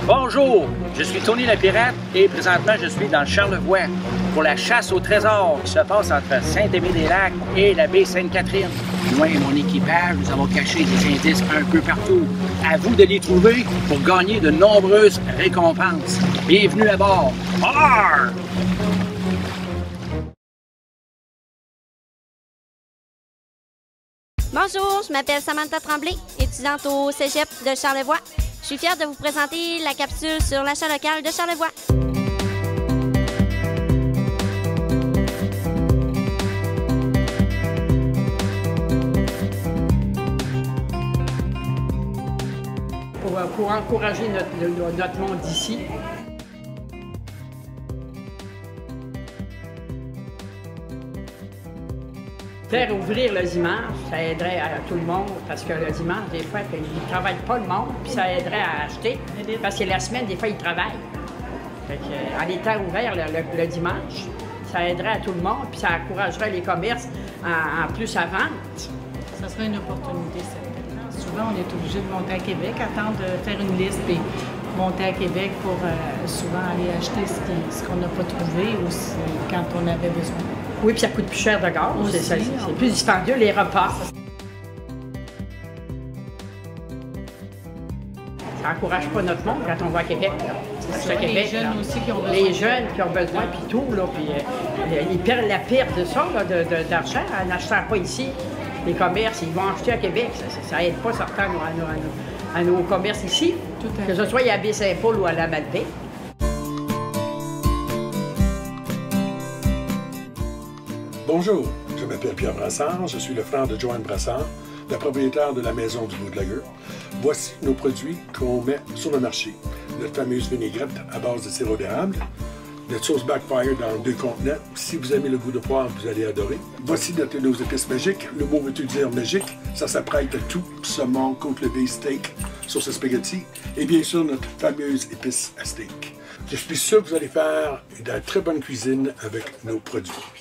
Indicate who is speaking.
Speaker 1: Bonjour, je suis Tony la Pirate et présentement je suis dans Charlevoix pour la chasse au trésor qui se passe entre Saint-Aimé-des-Lacs et la baie Sainte-Catherine. Moi et mon équipage, nous avons caché des indices un peu partout. À vous de les trouver pour gagner de nombreuses récompenses. Bienvenue à bord. Arr!
Speaker 2: Bonjour, je m'appelle Samantha Tremblay, étudiante au Cégep de Charlevoix. Je suis fière de vous présenter la capsule sur l'achat local de Charlevoix.
Speaker 3: Pour encourager notre monde d'ici. Faire ouvrir le dimanche, ça aiderait à tout le monde, parce que le dimanche, des fois, il ne travaille pas le monde, puis ça aiderait à acheter, parce que la semaine, des fois, ils travaillent. Fait que, en étant ouvert le dimanche, ça aiderait à tout le monde, puis ça encouragerait les commerces en plus à vendre.
Speaker 4: Ça serait une opportunité, certainement. Souvent, on est obligé de monter à Québec, attendre de faire une liste, puis monter à Québec pour souvent aller acheter ce qu'on n'a pas trouvé ou quand on avait besoin.
Speaker 3: Oui, puis ça coûte plus cher de gaz. C'est plus dispendieux, les repas. Ça n'encourage pas notre monde quand on va à Québec.
Speaker 4: Ça, Québec, les jeunes là, aussi qui ont besoin.
Speaker 3: Les jeunes qui ont besoin, puis tout. Là, puis, ils perdent la perte de ça, d'argent, en n'achetant pas ici. Les commerces, ils vont acheter à Québec. Ça n'aide pas certains à nos commerces ici. Que ce soit à Baie-Saint-Paul ou à la Malbaie.
Speaker 5: Bonjour, je m'appelle Pierre Brassard, je suis le frère de Joanne Brassard, la propriétaire de la maison du Bout de la Gueule. Voici nos produits qu'on met sur le marché. Notre fameuse vinaigrette à base de sirop d'érable, notre sauce Backfire dans 2 contenants. Si vous aimez le goût de poivre, vous allez adorer. Voici nos épices magiques. Le mot veut dire magique. Ça s'apprête à tout. Saumon, côte levée, steak, sauce spaghetti. Et bien sûr, notre fameuse épice à steak. Je suis sûr que vous allez faire de la très bonne cuisine avec nos produits.